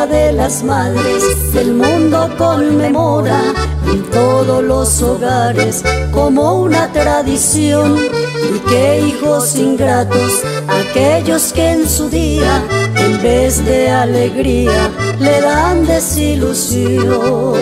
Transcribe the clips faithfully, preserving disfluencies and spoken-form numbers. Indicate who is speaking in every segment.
Speaker 1: Día de las Madres el mundo conmemora en todos los hogares como una tradición. Y qué hijos ingratos aquellos que en su día en vez de alegría le dan desilusión.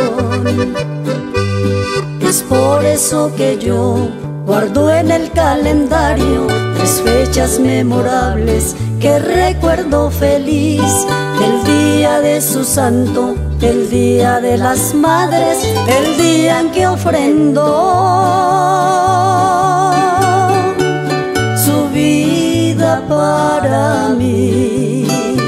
Speaker 1: Es por eso que yo guardo en el calendario tres fechas memorables que recuerdo feliz: el día de su santo, el día de las madres, el día en que ofrendó su vida para mí.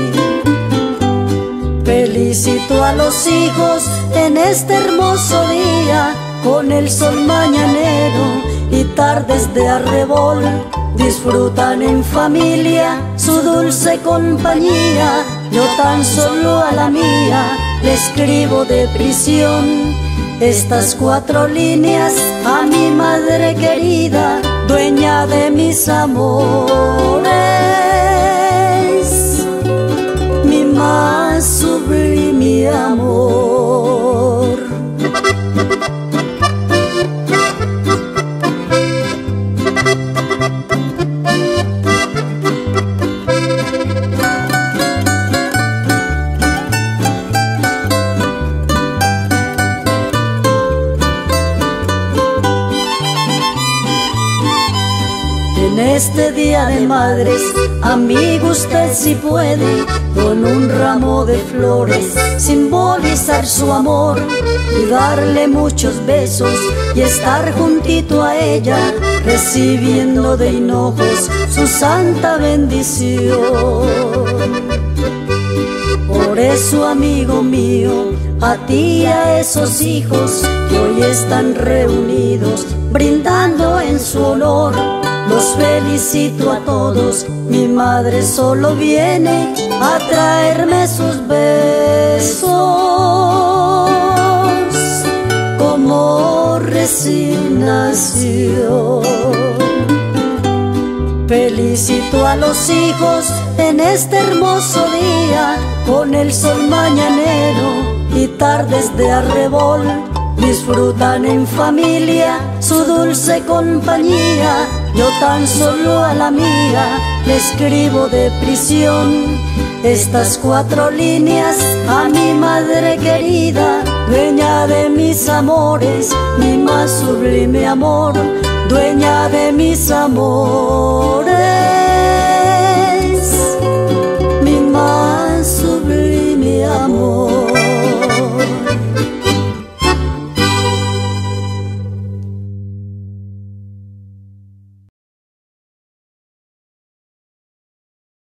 Speaker 1: Felicito a los hijos en este hermoso día, con el sol mañanero y tardes de arrebol. Disfrutan en familia su dulce compañía. Yo tan solo a la mía le escribo de prisión estas cuatro líneas a mi madre querida, dueña de mis amores, mi más sublime amor. En este día de madres, amigo, usted si puede, con un ramo de flores, simbolizar su amor y darle muchos besos y estar juntito a ella, recibiendo de hinojos su santa bendición. Por eso, amigo mío, a ti y a esos hijos que hoy están reunidos, brindando en su honor, los felicito a todos. Mi madre solo viene a traerme sus besos como resignación. Felicito a los hijos en este hermoso día, con el sol mañanero y tardes de arrebol. Disfrutan en familia su dulce compañía. Yo tan solo a la mía le escribo de prisión estas cuatro líneas a mi madre querida, dueña de mis amores, mi más sublime amor, dueña de mis amores.